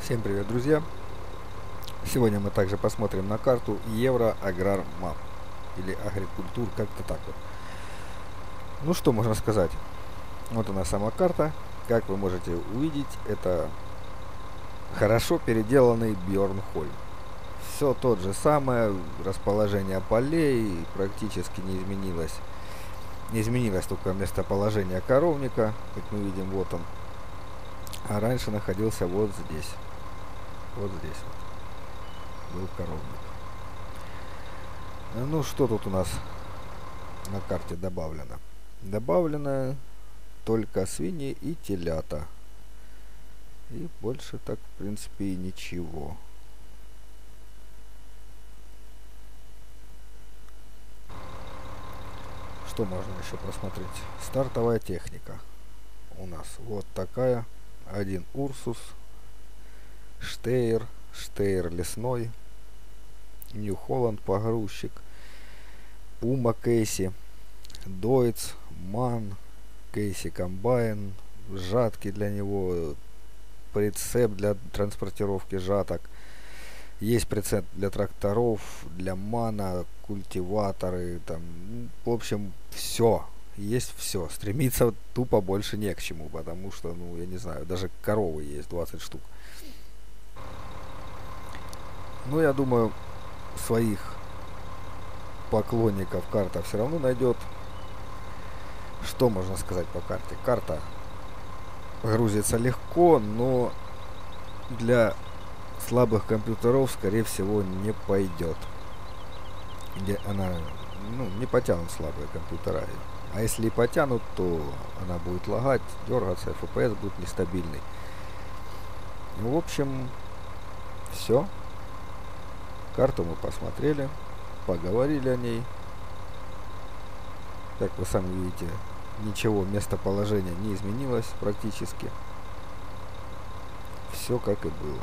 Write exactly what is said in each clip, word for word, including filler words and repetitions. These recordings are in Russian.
Всем привет, друзья! Сегодня мы также посмотрим на карту Евро Аграр Map или Агрикультур, как-то так вот. Ну что можно сказать? Вот она сама карта. Как вы можете увидеть, это хорошо переделанный Бьорнхольм. Все тот же самое, расположение полей практически не изменилось. Не изменилось только местоположение коровника, как мы видим, вот он. А раньше находился вот здесь. Вот здесь вот был коровник. Ну что тут у нас на карте добавлено? Добавлено только свиньи и телята. И больше так в принципе и ничего. Что можно еще просмотреть? Стартовая техника. У нас вот такая. Один Урсус, Штейр, Штейр лесной, Нью-Холланд погрузчик, Пума Кейси, Дойц, Ман, Кейси комбайн, жатки для него, прицеп для транспортировки жаток. Есть прицеп для тракторов, для мана, культиваторы, там, в общем, все. Есть все. Стремиться тупо больше не к чему, потому что, ну, я не знаю, даже коровы есть двадцать штук. Ну, я думаю, своих поклонников карта все равно найдет. Что можно сказать по карте? Карта грузится легко, но для слабых компьютеров, скорее всего, не пойдет. Где она, ну, не потянут слабые компьютера. А если и потянут, то она будет лагать, дергаться, эф пи эс будет нестабильный. Ну, в общем, все. Карту мы посмотрели, поговорили о ней. Как вы сами видите, ничего местоположения не изменилось практически. Все как и было.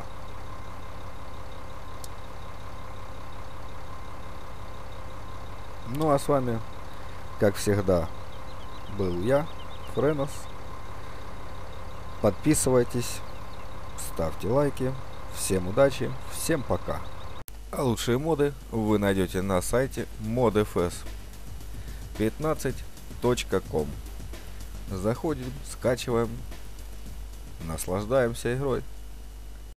Ну а с вами, как всегда, был я, Френос. Подписывайтесь, ставьте лайки. Всем удачи, всем пока. А лучшие моды вы найдете на сайте мод эф эс пятнадцать точка ком. Заходим, скачиваем, наслаждаемся игрой.